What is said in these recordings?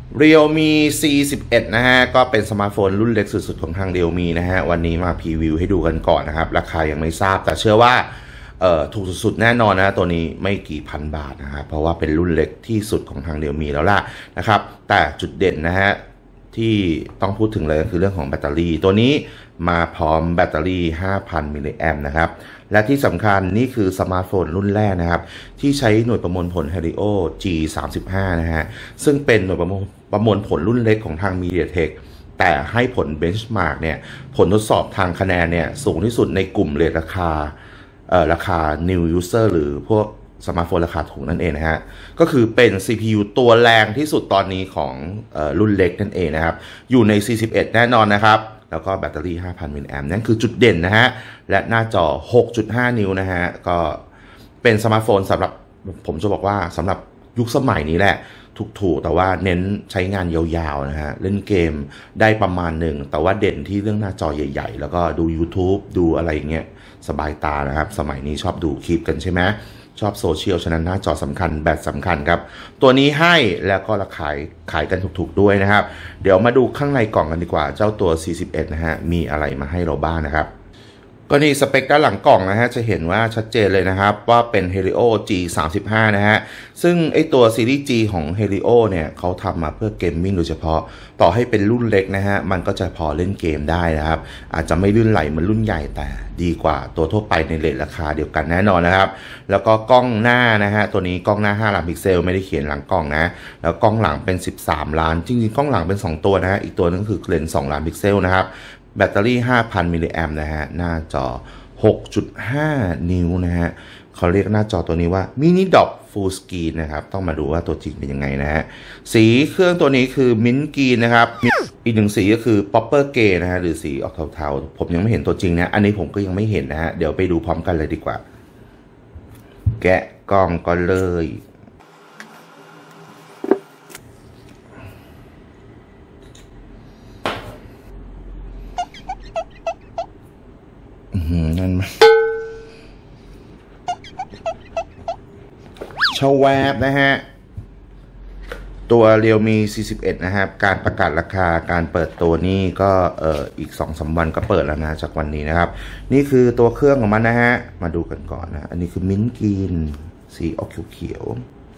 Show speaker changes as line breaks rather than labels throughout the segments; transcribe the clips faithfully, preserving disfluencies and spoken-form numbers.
Realme ซี สิบเอ็ด นะฮะก็เป็นสมาร์ทโฟนรุ่นเล็กสุดๆของทาง Realme นะฮะวันนี้มาพรีวิวให้ดูกันก่อนนะครับราคายังไม่ทราบแต่เชื่อว่าเอ่อถูกสุดๆแน่นอนนะตัวนี้ไม่กี่พันบาทนะครับเพราะว่าเป็นรุ่นเล็กที่สุดของทาง Realme แล้วล่ะนะครับแต่จุดเด่นนะฮะที่ต้องพูดถึงเลยก็คือเรื่องของแบตเตอรี่ตัวนี้มาพร้อมแบตเตอรี่ ห้าพัน มิลลิแอมป์นะครับและที่สำคัญนี่คือสมาร์ทโฟนรุ่นแรกนะครับที่ใช้หน่วยประมวลผล Helio จี สามสิบห้า นะฮะซึ่งเป็นหน่วยประมวลประมวลผลรุ่นเล็กของทาง MediaTek แต่ให้ผล Benchmark เนี่ยผลทดสอบทางคะแนนเนี่ยสูงที่สุดในกลุ่มเรทราคาเอ่อราคา New User หรือพวกสมาร์ทโฟนราคาถูกนั่นเองนะฮะก็คือเป็น ซี พี ยู ตัวแรงที่สุดตอนนี้ของเอ่อรุ่นเล็กนั่นเองนะครับอยู่ใน ซี สิบเอ็ด แน่นอนนะครับแล้วก็แบตเตอรี่ ห้าพัน มิลลิแอมป์นั่นคือจุดเด่นนะฮะและหน้าจอ หกจุดห้า นิ้วนะฮะก็เป็นสมาร์ทโฟนสำหรับผมจะบอกว่าสำหรับยุคสมัยนี้แหละถูกๆแต่ว่าเน้นใช้งานยาวๆนะฮะเล่นเกมได้ประมาณหนึ่งแต่ว่าเด่นที่เรื่องหน้าจอใหญ่ๆแล้วก็ดู YouTube ดูอะไรเงี้ยสบายตานะครับสมัยนี้ชอบดูคลิปกันใช่ไหมชอบโซเชียลฉะนั้นหน้าจอสำคัญแบตสำคัญครับตัวนี้ให้แล้วก็ราคาขายกันถูกๆด้วยนะครับเดี๋ยวมาดูข้างในกล่องกันดีกว่าเจ้าตัว ซี สิบเอ็ด นะฮะมีอะไรมาให้เราบ้างนะครับก็นี่สเปคด้านหลังกล่องนะฮะจะเห็นว่าชัดเจนเลยนะครับว่าเป็น Helio จี สามสิบห้า นะฮะซึ่งไอตัวซีรีส์ G ของ Helio เนี่ยเขาทำมาเพื่อเกมมิ่งโดยเฉพาะต่อให้เป็นรุ่นเล็กนะฮะมันก็จะพอเล่นเกมได้นะครับอาจจะไม่ลื่นไหลเหมือนรุ่นใหญ่แต่ดีกว่าตัวทั่วไปในเรทราคาเดียวกันแน่นอนนะครับแล้วก็กล้องหน้านะฮะตัวนี้กล้องหน้าห้าล้านพิกเซลไม่ได้เขียนหลังกล้องนะแล้วกล้องหลังเป็นสิบสามล้านจริงๆกล้องหลังเป็นสองตัวนะฮะอีกตัวนึงคือเลนส์สองล้านพิกเซลนะครับแบตเตอรี่ ห้าพัน มิลลิแอมป์นะฮะหน้าจอหกจุดห้า นิ้วนะฮะเขาเรียกหน้าจอตัวนี้ว่า Mini Dock Full Screen นะครับต้องมาดูว่าตัวจริงเป็นยังไงนะฮะสีเครื่องตัวนี้คือ Mint Green นะครับอีกหนึ่งสีก็คือ Popper Grey นะฮะหรือสีออกเทาๆผมยังไม่เห็นตัวจริงนะอันนี้ผมก็ยังไม่เห็นนะฮะเดี๋ยวไปดูพร้อมกันเลยดีกว่าแกะกล่องก่อนเลยนั่นมันชาแวบนะฮะตัว Realme ซี สิบเอ็ด นะครับการประกาศราคาการเปิดตัวนี่ก็เอ่ออีก สองสาม วันก็เปิดแล้วนะจากวันนี้นะครับนี่คือตัวเครื่องของมันนะฮะมาดูกันก่อนนะอันนี้คือมิ้นท์กรีนสีออกเขียว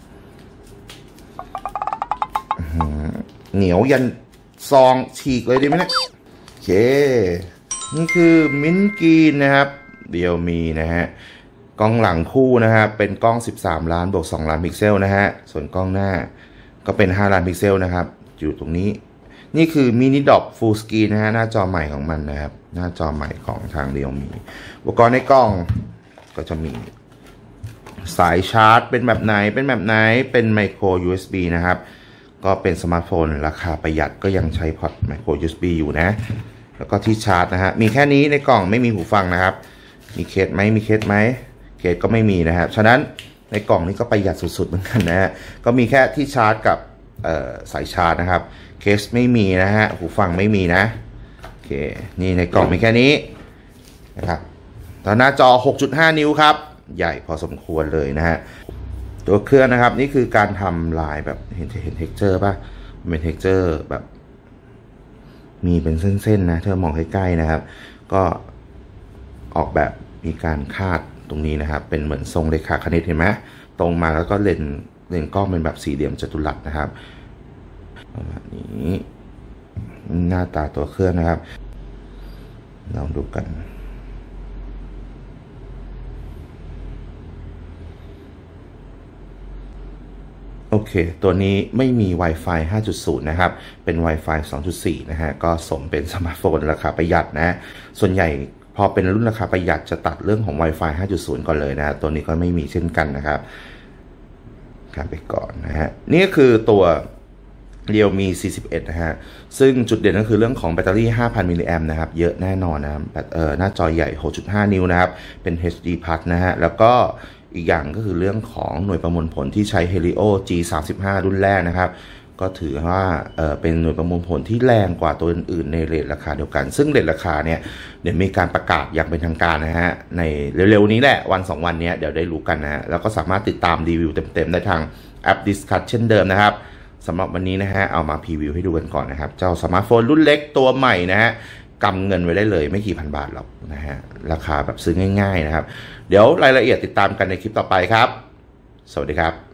ๆเหนียวยันซองฉีกเลยดีไหมเนี่ยโอเคนี่คือมิ้นท์กรีนนะครับRealme นะฮะกล้องหลังคู่นะฮะเป็นกล้องสิบสามล้านบวกสองล้านพิกเซลนะฮะส่วนกล้องหน้าก็เป็นห้าล้านพิกเซลนะครับอยู่ตรงนี้นี่คือ Mini Dock Full Screen นะฮะหน้าจอใหม่ของมันนะครับหน้าจอใหม่ของทาง Realme อุปกรณ์ในกล้องก็จะมีสายชาร์จเป็นแบบไหนเป็นแบบไหนเป็น Micro ยู เอส บี นะครับก็เป็นสมาร์ทโฟนราคาประหยัดก็ยังใช้พอร์ต Micro ยู เอส บี อยู่นะแล้วก็ที่ชาร์จนะฮะมีแค่นี้ในกล่องไม่มีหูฟังนะครับมีเคสไหมมีเคสไหมเคสก็ไม่มีนะครับฉะนั้นในกล่องนี้ก็ประหยัดสุดๆเหมือนกันนะฮะก็มีแค่ที่ชาร์จกับสายชาร์จนะครับเคสไม่มีนะฮะหูฟังไม่มีนะโอเคนี่ในกล่องมีแค่นี้นะครับตอนหน้าจอ หกจุดห้า นิ้วครับใหญ่พอสมควรเลยนะฮะตัวเครื่องนะครับนี่คือการทำลายแบบเห็นเห็นเท็กเจอร์ป่ะเป็นเท็กเจอร์แบบมีเป็นเส้นๆนะถ้ามองใกล้ๆนะครับก็ออกแบบมีการคาดตรงนี้นะครับเป็นเหมือนทรงเรขาคณิตเห็นไหมตรงมาแล้วก็เลนเลนกล้องเป็นแบบสี่เหลี่ยมจัตุรัสนะครับประมาณนี้หน้าตาตัวเครื่องนะครับลองดูกันโอเคตัวนี้ไม่มี Wi-Fi ห้าจุดศูนย์ นะครับเป็น Wi-Fi สองจุดสี่ นะฮะก็สมเป็นสมาร์ทโฟนราคาประหยัดนะส่วนใหญ่พอเป็นรุ่นราคาประหยัดจะตัดเรื่องของ Wi-Fi ห้าจุดศูนย์ ก่อนเลยนะตัวนี้ก็ไม่มีเช่นกันนะครับข้ามไปก่อนนะฮะนี่ก็คือตัว Realme ซี สิบเอ็ด นะฮะซึ่งจุดเด่นก็คือเรื่องของแบตเตอรี่ ห้าพัน มิลลิแอมป์นะครับเยอะแน่นอนนะแบบเอ่อหน้าจอใหญ่ หกจุดห้า นิ้วนะครับเป็น เอช ดี Plus นะฮะแล้วก็อีกอย่างก็คือเรื่องของหน่วยประมวลผลที่ใช้ Helio จี สามสิบห้า รุ่นแรกนะครับก็ถือว่าเอ่อเป็นหน่วยประมวลผลที่แรงกว่าตัวอื่นๆในเรทราคาเดียวกันซึ่งเรทราคาเนี่ยเดี๋ยวมีการประกาศอย่างเป็นทางการนะฮะในเร็วๆนี้แหละวันสองวันนี้เดี๋ยวได้รู้กันนะฮะแล้วก็สามารถติดตามรีวิวเต็มๆได้ทางแอป Discuss เช่นเดิมนะครับสำหรับวันนี้นะฮะเอามาพรีวิวให้ดูกันก่อนนะครับเจ้าสมาร์ทโฟนรุ่นเล็กตัวใหม่นะฮะกำเงินไว้ได้เลยไม่กี่พันบาทหรอกนะฮะราคาแบบซื้อง่ายๆนะครับเดี๋ยวรายละเอียดติดตามกันในคลิปต่อไปครับสวัสดีครับ